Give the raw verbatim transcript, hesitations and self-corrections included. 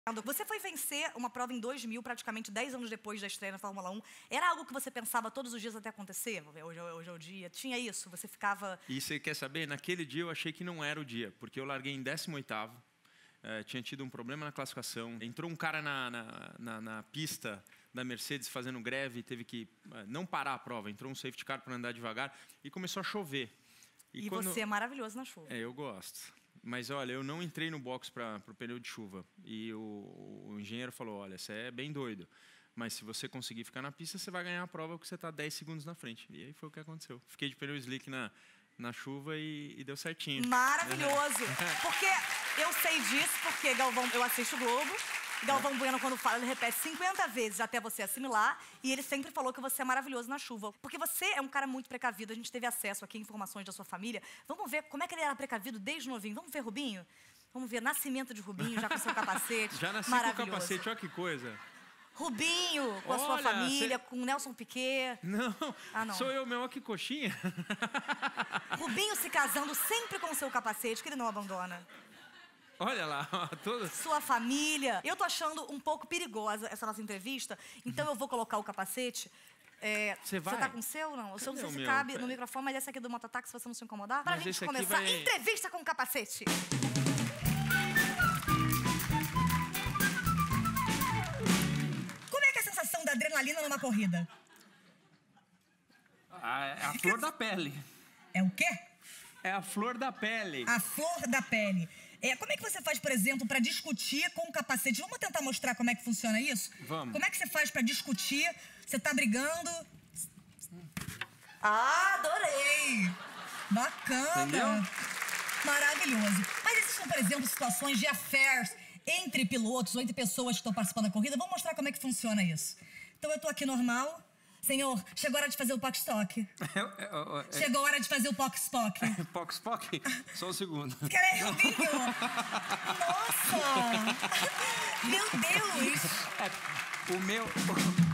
Você foi vencer uma prova em dois mil, praticamente dez anos depois da estreia na Fórmula um. Era algo que você pensava todos os dias até acontecer? Hoje, hoje é o dia. Tinha isso? Você ficava... E você quer saber? Naquele dia eu achei que não era o dia, porque eu larguei em décimo oitavo, uh, tinha tido um problema na classificação. Entrou um cara na, na, na, na pista da Mercedes fazendo greve, teve que uh, não parar a prova. Entrou um safety car para andar devagar e começou a chover. E, e quando... você é maravilhoso na chuva. É, eu gosto. Mas, olha, eu não entrei no box para o pneu de chuva. E o, o engenheiro falou, olha, você é bem doido. Mas se você conseguir ficar na pista, você vai ganhar a prova porque você está dez segundos na frente. E aí foi o que aconteceu. Fiquei de pneu slick na, na chuva e, e deu certinho. Maravilhoso! Porque eu sei disso, porque Galvão, eu assisto o Globo. Galvão Bueno, quando fala, ele repete cinquenta vezes até você assimilar. E ele sempre falou que você é maravilhoso na chuva. Porque você é um cara muito precavido. A gente teve acesso aqui a informações da sua família. Vamos ver como é que ele era precavido desde novinho. Vamos ver Rubinho? Vamos ver nascimento de Rubinho, já com seu capacete. Já nasci com o capacete, olha que coisa. Rubinho, com a olha, sua família, cê... com o Nelson Piquet. Não, ah, não, sou eu mesmo, olha que coxinha. Rubinho se casando sempre com o seu capacete, que ele não abandona. Olha lá, toda... Sua família. Eu tô achando um pouco perigosa essa nossa entrevista, então eu vou colocar o capacete. É, você vai? Você tá com o seu, não? O seu não sei se meu? cabe no microfone, mas esse aqui é do mototáxi, se você não se incomodar. Pra mas gente começar a vai... entrevista com o capacete. Como é que é a sensação da adrenalina numa corrida? A, é a flor da pele. É o quê? É a flor da pele. A flor da pele. É, como é que você faz, por exemplo, para discutir com o capacete? Vamos tentar mostrar como é que funciona isso? Vamos. Como é que você faz para discutir? Você tá brigando? Ah, adorei! Bacana! Entendeu? Maravilhoso. Mas existem, por exemplo, situações de affairs entre pilotos ou entre pessoas que estão participando da corrida. Vamos mostrar como é que funciona isso. Então eu tô aqui normal. Senhor, chegou a hora de fazer o poc-stock. Chegou a hora de fazer o poc-spock. Poc-spock? Só um segundo. Peraí, Rubinho! Nossa! Meu Deus! É, o meu...